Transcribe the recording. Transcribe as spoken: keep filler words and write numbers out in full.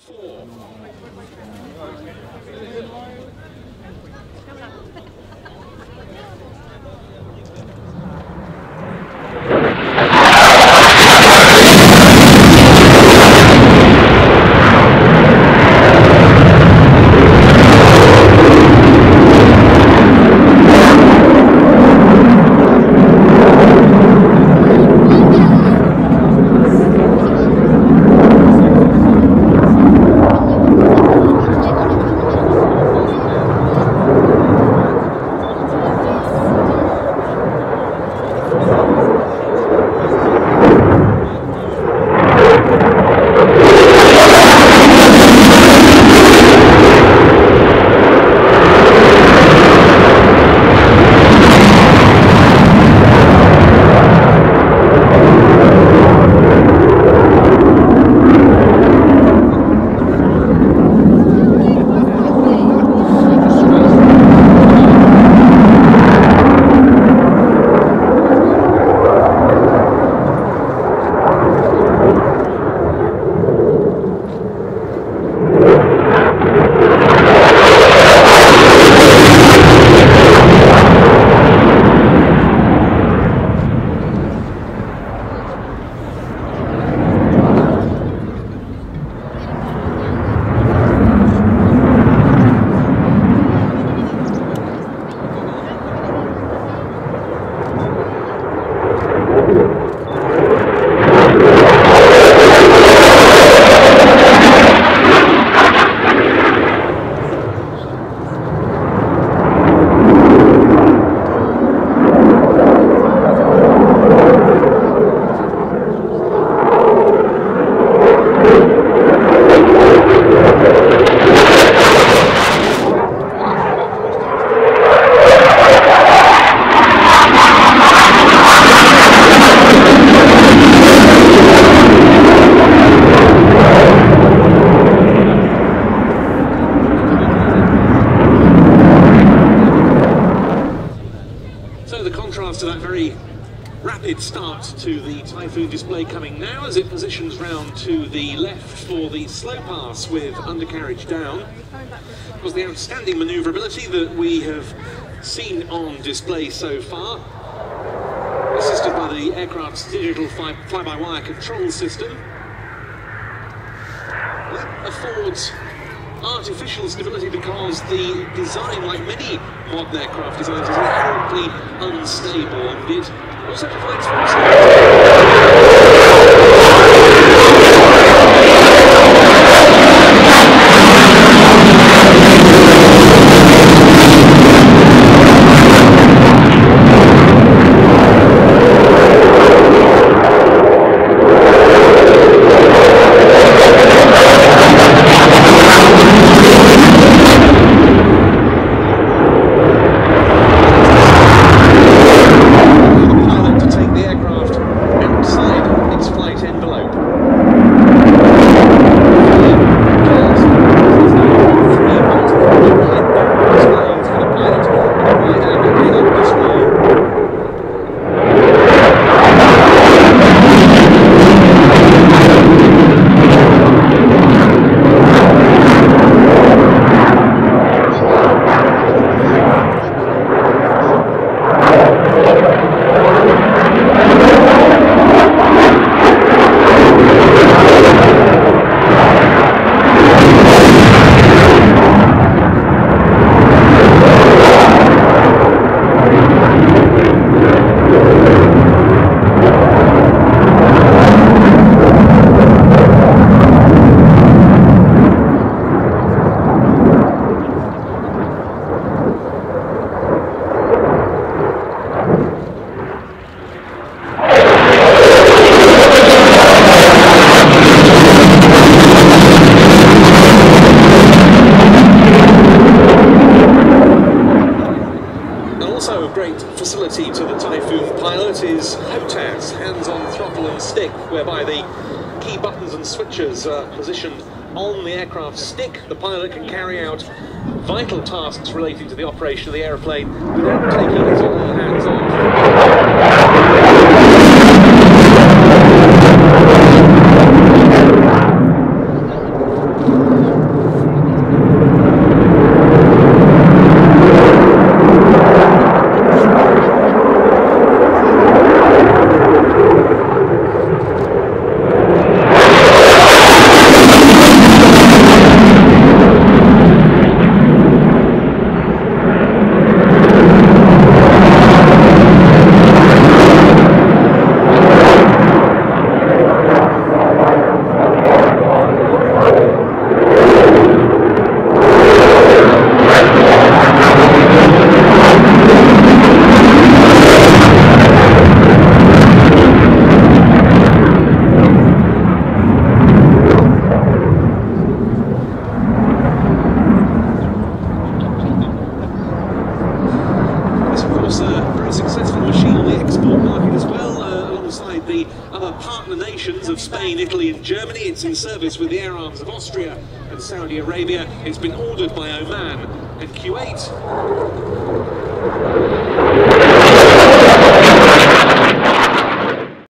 four. To that very rapid start to the Typhoon display coming now as it positions round to the left for the slow pass with undercarriage down. It was the outstanding manoeuvrability that we have seen on display so far, assisted by the aircraft's digital fly-by-wire control system. That affords artificial stability because the design, like many modern aircraft designs, is inherently unstable, and it also provides for facility to the Typhoon pilot is H O T A S, hands-on throttle and stick, whereby the key buttons and switches are positioned on the aircraft's stick. The pilot can carry out vital tasks relating to the operation of the aeroplane without taking his or her hands off. It's in service with the air arms of Austria and Saudi Arabia. It's been ordered by Oman and Kuwait.